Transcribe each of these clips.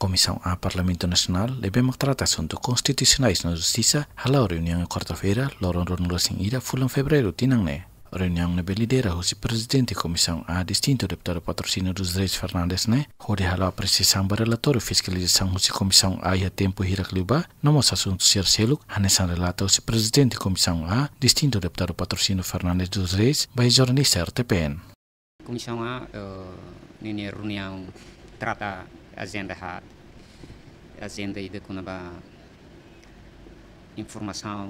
Comissão A Parlamento Nacional lebe trata assuntos constitucionais na Justiça halau reunião quarta-feira, loron ronulassing ida fulan fevereiro tinangne. Reunião nebe lidera o presidente da Comissão A distinto deputado patrocínio dos Reis Fernandes ne, hode halau apreciação para relatório fiscalização o Comissão A ia tempo hirakliuba, nomos assuntos ser seluk, hanesan relata o presidente da Comissão A distinto deputado patrocínio Fernandes dos Reis, by jornalista RTPN. Comissão A, nini reunião trata agenda ida com a informação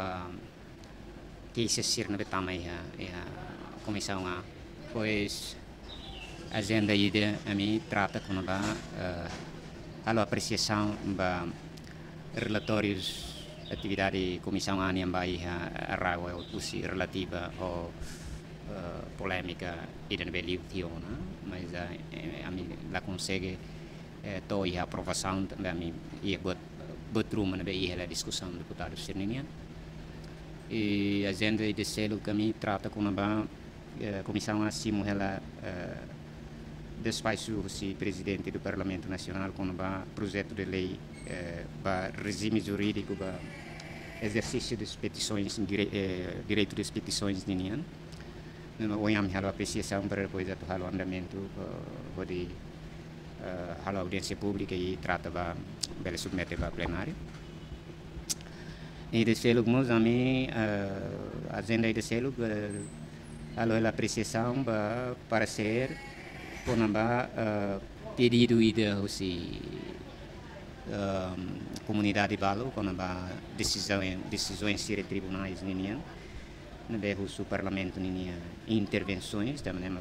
que se ser na betama a comissão A, pois agenda ida a mim trata com a apreciação relatórios atividade comissão A nem a rawa relativa ao polêmica ida na beliutiona, mas a mim lá consegue to a aprovação também ia botruma na a discussão do deputado Sirnian e a agenda de selo que me trata com a comissão acima ela despacho o presidente do Parlamento Nacional com o projeto de lei para regime jurídico para exercício das petições direito das petições ninian hoje a apreciação para depois atuar o andamento de a audiência pública e trata para submeter para plenário. E de selo como a mim a agenda de selo a apreciação para ser com pedido de comunidade balo com decisões de tribunais ninha no parlamento ninha intervenções também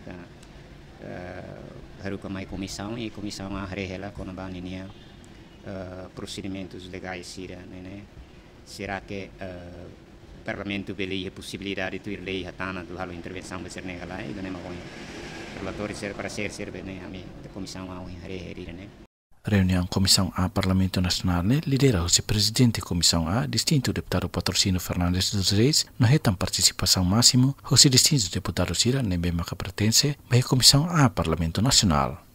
haruka mai comissão e comissão a rehela com a ninha procedimentos legais será que o parlamento vê a possibilidade de ter lei hatana do halo intervenção de ser negala e não é relatório ser para ser né a mim da comissão a rehela né. Reunião Comissão A Parlamento Nacional lidera o presidente da Comissão A, distinto deputado patrocínio Fernandes dos Reis, no retam participação máximo, o distinto deputado Sira, nem bem pertence, à Comissão A Parlamento Nacional.